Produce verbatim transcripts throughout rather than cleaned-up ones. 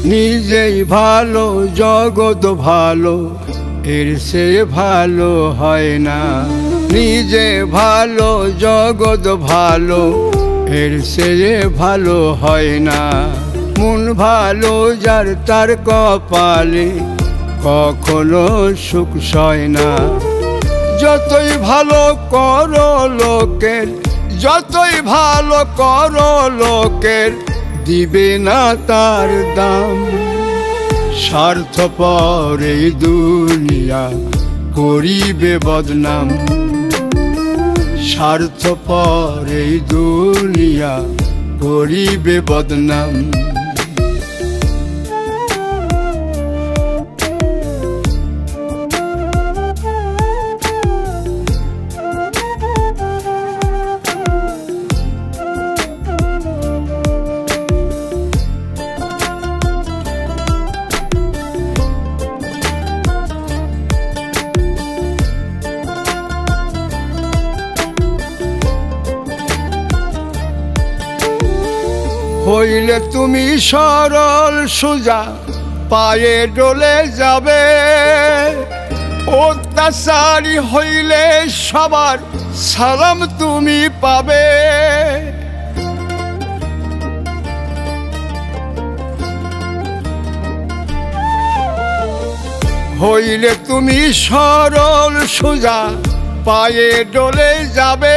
নিজেই ভালো জগৎ ভালো, এর সে ভালো হয় না। নিজে ভালো জগৎ ভালো, এর সে ভালো হয় না। মন ভালো যার তার কপালে কখনো সুখ সয় না। যতই ভালো করো লোকের, যতই ভালো করো লোকের, দিবে না তার দাম। স্বার্থপর এই দুনিয়া করিবে বদনাম। স্বার্থপর এই দুনিয়া করিবে বদনাম। হইলে তুমি সরল সোজা পায়ে ডলে যাবে, অত্যাচারী হইলে সবার সালাম তুমি পাবে। হইলে তুমি সরল সোজা পায়ে ডলে যাবে,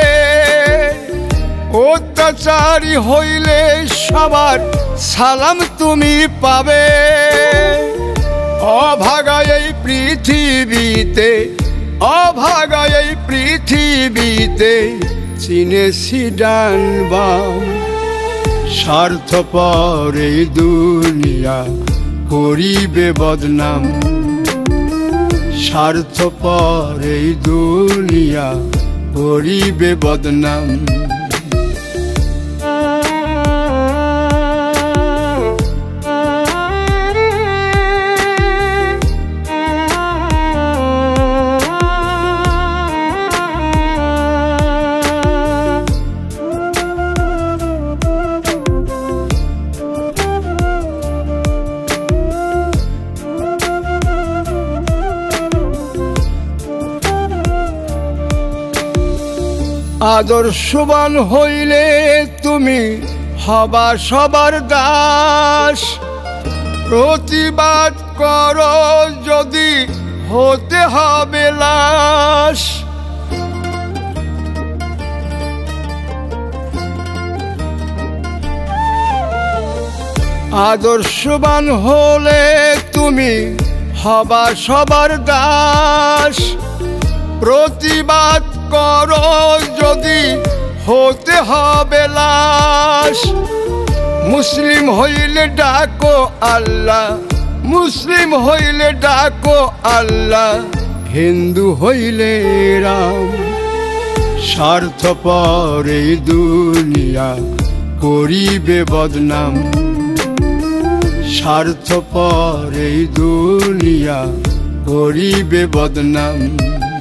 অত্যাচারী হইলে সবার সালাম তুমি পাবে। অভাগা এই পৃথিবীতে, অভাগা এই পৃথিবীতে, চিনেছি ডান বাম। স্বার্থপর এই দুনিয়া করিবে বদনাম। স্বার্থপর এই দুনিয়া করিবে বদনাম। আদর্শবান হইলে তুমি হবা সবার দাস। প্রতিবাদ করো যদি হতে হবে লাশ। আদর্শবান হলে তুমি হবা সবার দাস। প্রতিবাদ করো যদি হতে হবে লাশ। মুসলিম হইলে ডাকো আল্লাহ, মুসলিম হইলে ডাকো আল্লাহ, হিন্দু হইলে রাম। স্বার্থপর এই দুনিয়া করিবে বদনাম। স্বার্থপর এই দুনিয়া করিবে বদনাম।